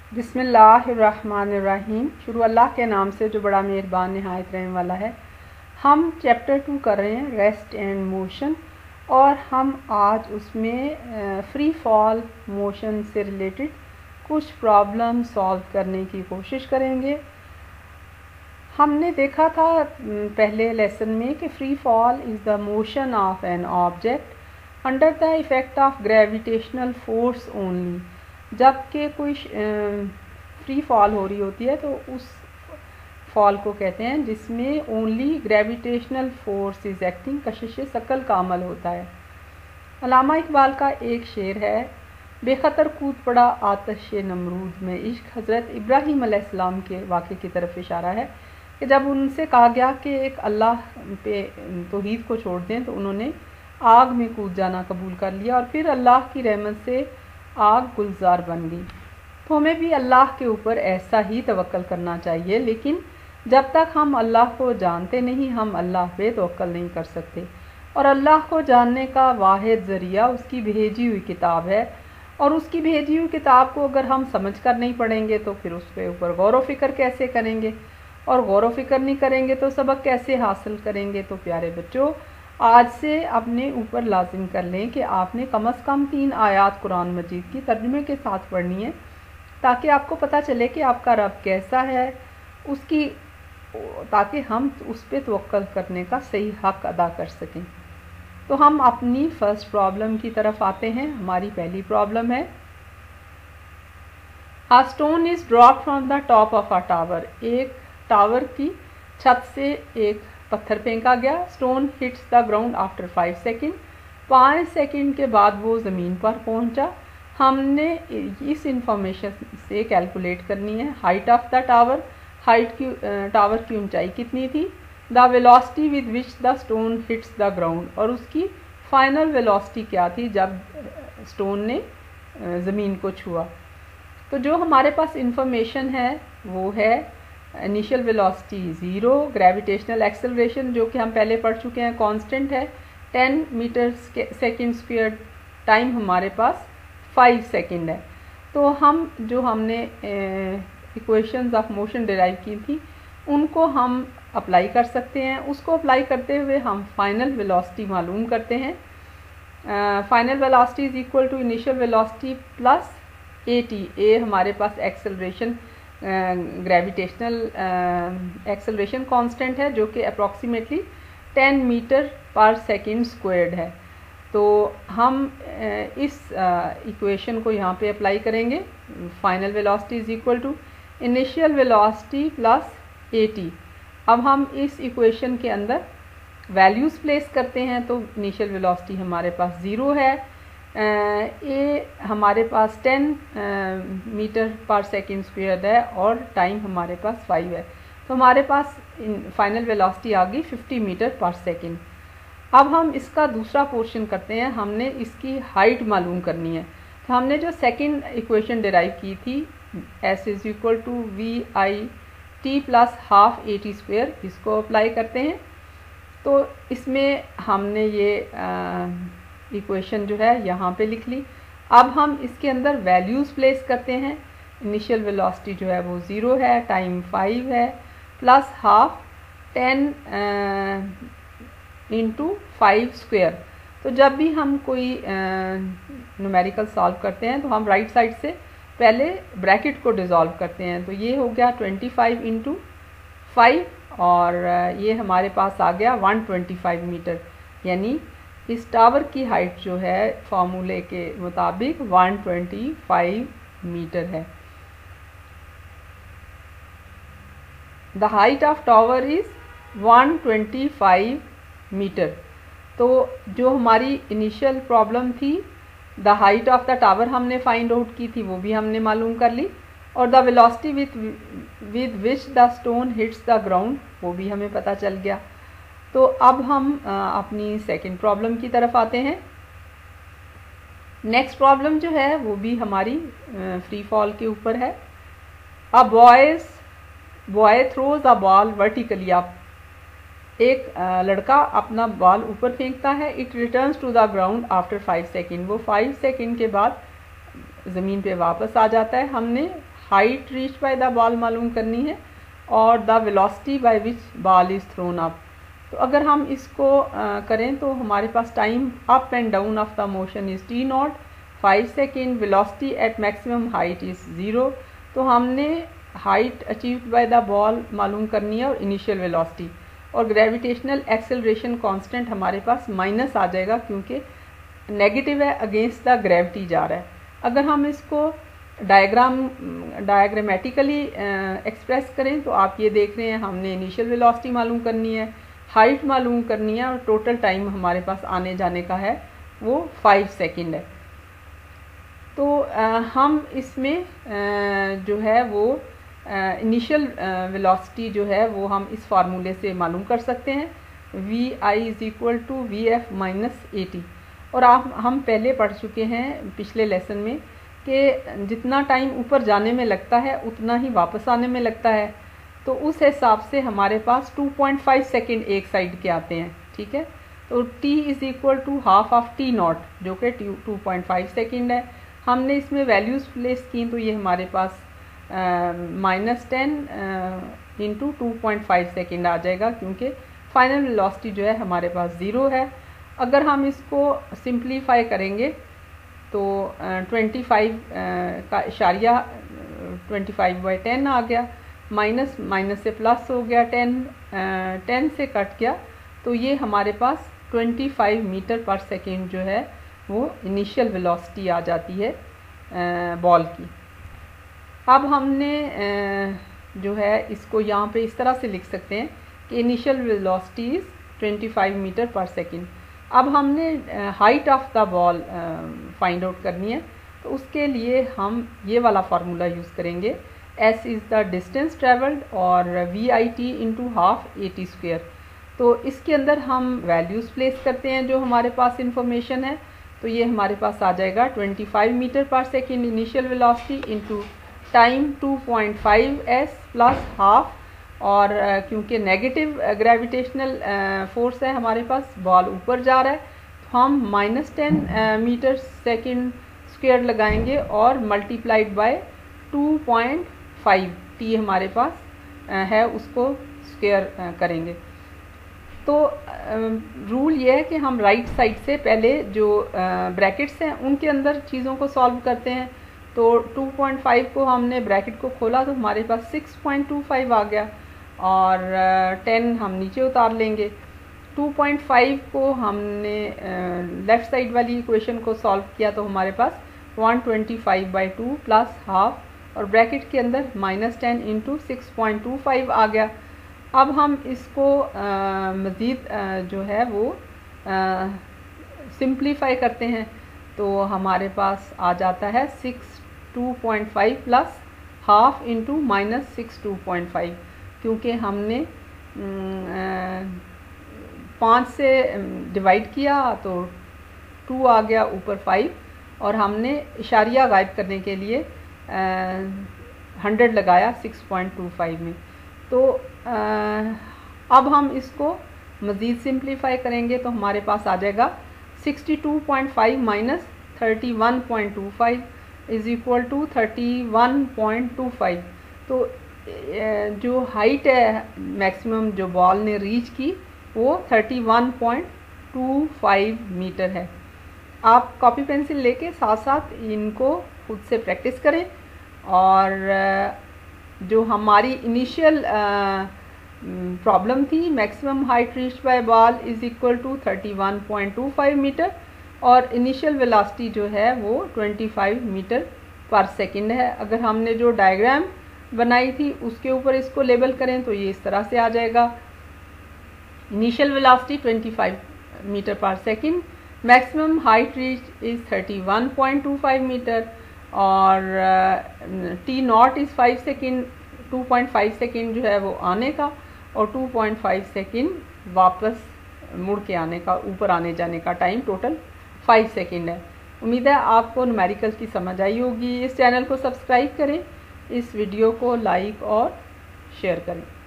बिस्मिल्लाहिर्रहमानिर्रहीम। शुरू अल्लाह के नाम से जो बड़ा मेहरबान नहायत रहने वाला है। हम चैप्टर 2 कर रहे हैं रेस्ट एंड मोशन, और हम आज उसमें फ्री फॉल मोशन से रिलेटेड कुछ प्रॉब्लम सॉल्व करने की कोशिश करेंगे। हमने देखा था पहले लेसन में कि free fall is the motion of an object under the effect of gravitational force only. जबकि कोई फ्री फॉल हो रही होती है तो उस फॉल को कहते हैं जिसमें only gravitational force is acting, कशिश शकल का अमल होता है। अल्लामा इकबाल का एक शेर है, बेखतर कूद पड़ा आतश नमरूद में इश्क। हज़रत इब्राहीम अलैहिस्सलाम के वाक़े की तरफ इशारा है कि जब उनसे कहा गया कि एक अल्लाह पे तौहीद को छोड़ दें तो उन्होंने आग में कूद जाना कबूल कर लिया, और फिर अल्लाह की रहमत से आग गुलजार बन गई। तो हमें भी अल्लाह के ऊपर ऐसा ही तवक्कल करना चाहिए, लेकिन जब तक हम अल्लाह को जानते नहीं हम अल्लाह पे तवक्कल नहीं कर सकते। और अल्लाह को जानने का वाहिद ज़रिया उसकी भेजी हुई किताब है, और उसकी भेजी हुई किताब को अगर हम समझ कर नहीं पढ़ेंगे तो फिर उसके ऊपर गौर व फिक्र कैसे करेंगे, और गौर व फिक्र नहीं करेंगे तो सबक कैसे हासिल करेंगे। तो प्यारे बच्चों, आज से अपने ऊपर लाजिम कर लें कि आपने कम से कम 3 आयात कुरान मजीद की तर्जुमे के साथ पढ़नी है, ताकि आपको पता चले कि आपका रब कैसा है, उसकी ताकि हम उस पर तवक्कल करने का सही हक अदा कर सकें। तो हम अपनी फर्स्ट प्रॉब्लम की तरफ आते हैं। हमारी पहली प्रॉब्लम है, a stone is drop from the top of a tower. एक टावर की छत से एक पत्थर फेंका गया। Stone hits the ground after 5 second. 5 second के बाद वो ज़मीन पर पहुंचा। हमने इस इंफॉर्मेशन से कैलकुलेट करनी है height of the tower. Height की टावर की ऊंचाई कितनी थी, the velocity with which the stone hits the ground, और उसकी फाइनल वेलोसिटी क्या थी जब स्टोन ने ज़मीन को छुआ। तो जो हमारे पास इंफॉर्मेशन है वो है इनिशियल वेलोसिटी 0, ग्रेविटेशनल एक्सेलरेशन जो कि हम पहले पढ़ चुके हैं कांस्टेंट है 10 मीटर सेकेंड स्क्वायर, टाइम हमारे पास 5 सेकेंड है। तो हम जो हमने इक्वेशंस ऑफ मोशन डिराइव की थी उनको हम अप्लाई कर सकते हैं। उसको अप्लाई करते हुए हम फाइनल वेलोसिटी मालूम करते हैं। Final velocity is equal to initial velocity plus AT। A हमारे पास एक्सेलरेशन ग्रेविटेशनल एक्सेलरेशन कांस्टेंट है जो कि अप्रॉक्सीमेटली 10 मीटर पर सेकेंड स्क्वायर्ड है। तो हम इस इक्वेशन को यहाँ पे अप्लाई करेंगे। Final velocity is equal to initial velocity plus AT। अब हम इस इक्वेशन के अंदर वैल्यूज़ प्लेस करते हैं। तो इनिशियल वेलोसिटी हमारे पास 0 है, ए हमारे पास 10 मीटर पर सेकेंड स्क्वायर है, और टाइम हमारे पास 5 है। तो हमारे पास फाइनल वेलोसिटी आ गई 50 मीटर पर सेकेंड। अब हम इसका दूसरा पोर्शन करते हैं, हमने इसकी हाइट मालूम करनी है। तो हमने जो सेकंड इक्वेशन डिराइव की थी S is equal to VIT plus half AT square, इसको अप्लाई करते हैं। तो इसमें हमने ये इक्वेशन जो है यहाँ पे लिख ली। अब हम इसके अंदर वैल्यूज़ प्लेस करते हैं। इनिशियल वेलोसिटी जो है वो 0 है, टाइम 5 है, प्लस हाफ 10 इंटू 5 स्क्वायर। तो जब भी हम कोई न्यूमेरिकल सॉल्व करते हैं तो हम राइट साइड से पहले ब्रैकेट को डिज़ोल्व करते हैं। तो ये हो गया 25 इंटू 5, और ये हमारे पास आ गया 125 मीटर, यानी इस टावर की हाइट जो है फॉर्मूले के मुताबिक 125 मीटर है। The height of tower is 125 meter. तो जो हमारी इनिशियल प्रॉब्लम थी, the height of the tower हमने फाइंड आउट की थी, वो भी हमने मालूम कर ली, और the velocity with which the stone hits the ground वो भी हमें पता चल गया। तो अब हम अपनी सेकंड प्रॉब्लम की तरफ आते हैं। नेक्स्ट प्रॉब्लम जो है वो भी हमारी फ्री फॉल के ऊपर है। A boy throws a ball vertically up. एक लड़का अपना बॉल ऊपर फेंकता है। It returns to the ground after 5 second. वो 5 सेकेंड के बाद ज़मीन पे वापस आ जाता है। हमने height reach by the ball मालूम करनी है और the velocity by which ball is thrown up. तो अगर हम इसको करें तो हमारे पास time up and down of the motion is t naught 5 second, velocity at maximum height is 0। तो हमने height achieved by the ball मालूम करनी है और इनिशियल वेलोसिटी, और ग्रेविटेशनल एक्सेलरेशन कांस्टेंट हमारे पास माइनस आ जाएगा क्योंकि नेगेटिव है, अगेंस्ट द ग्रेविटी जा रहा है। अगर हम इसको डायग्रामेटिकली एक्सप्रेस करें तो आप ये देख रहे हैं हमने इनिशियल वेलोसिटी मालूम करनी है, हाइट मालूम करनी है, और टोटल टाइम हमारे पास आने जाने का है वो 5 सेकेंड है। तो हम इसमें जो है वो इनिशियल वेलोसिटी जो है वो हम इस फार्मूले से मालूम कर सकते हैं, vi is equal to vf minus at। और हम पहले पढ़ चुके हैं पिछले लेसन में कि जितना टाइम ऊपर जाने में लगता है उतना ही वापस आने में लगता है। तो उस हिसाब से हमारे पास 2.5 सेकेंड एक साइड के आते हैं, ठीक है। तो t is equal to half of t naught जो कि 2.5 सेकेंड है। हमने इसमें वैल्यूज़ प्लेस की तो ये हमारे पास -10 इंटू 2.5 सेकेंड आ जाएगा क्योंकि फाइनल वेलोसिटी जो है हमारे पास 0 है। अगर हम इसको सिंप्लीफाई करेंगे तो 25 का इशारिया 25/10 आ गया, माइनस से प्लस हो गया, 10 से कट गया, तो ये हमारे पास 25 मीटर पर सेकेंड जो है वो इनिशियल वेलोसिटी आ जाती है बॉल की। अब हमने जो है इसको यहाँ पे इस तरह से लिख सकते हैं कि इनिशियल वेलोसिटी इज़ 25 मीटर पर सेकेंड। अब हमने height of the ball find out करनी है, तो उसके लिए हम ये वाला फार्मूला यूज़ करेंगे, s is the distance travelled और vit into half at square. तो इसके अंदर हम वैल्यूज़ प्लेस करते हैं जो हमारे पास इंफॉर्मेशन है। तो ये हमारे पास आ जाएगा 25 मीटर पर second initial velocity into time 2.5s plus half, और क्योंकि नेगेटिव ग्रेविटेशनल फोर्स है हमारे पास, बॉल ऊपर जा रहा है, तो हम -10 मीटर सेकेंड स्क्वायर लगाएंगे और मल्टीप्लाइड बाय 2.5 t हमारे पास है उसको स्क्वायर करेंगे। तो रूल ये है कि हम राइट साइड से पहले जो ब्रैकेट्स हैं उनके अंदर चीज़ों को सॉल्व करते हैं। तो 2.5 को हमने ब्रैकेट को खोला तो हमारे पास 6.25 आ गया, और 10 हम नीचे उतार लेंगे। 2.5 को हमने लेफ़्ट साइड वाली इक्वेशन को सॉल्व किया तो हमारे पास 125/2 प्लस हाफ, और ब्रैकेट के अंदर -10 इंटू 6.25 आ गया। अब हम इसको मज़ीद जो है वो सिंप्लीफाई करते हैं तो हमारे पास आ जाता है 2.5 प्लस हाफ इंटू -62.5, क्योंकि हमने 5 से डिवाइड किया तो 2 आ गया ऊपर 5, और हमने इशारिया गायब करने के लिए 100 लगाया 6.25 में। तो अब हम इसको मज़ीद सिंप्लीफाई करेंगे तो हमारे पास आ जाएगा 62.5 माइनस 31.25 इज़ इक्वल टू 31.25। तो जो हाइट है मैक्सिमम जो बॉल ने रीच की वो 31.25 मीटर है। आप कॉपी पेंसिल लेके साथ साथ इनको खुद से प्रैक्टिस करें, और जो हमारी इनिशियल प्रॉब्लम थी maximum height reached by ball is equal to 31.25 meter, और इनिशियल वेलोसिटी जो है वो 25 मीटर पर सेकंड है। अगर हमने जो डायग्राम बनाई थी उसके ऊपर इसको लेबल करें तो ये इस तरह से आ जाएगा, इनिशियल वेलोसिटी 25 मीटर पर second, maximum height reach is 31.25 meter, और t naught is 5 second, 2.5 second जो है वो आने का, और 2.5 सेकेंड वापस मुड़ के आने का, ऊपर आने जाने का टाइम टोटल 5 सेकेंड है। उम्मीद है आपको न्यूमेरिकल की समझ आई होगी। इस चैनल को सब्सक्राइब करें, इस वीडियो को लाइक और शेयर करें।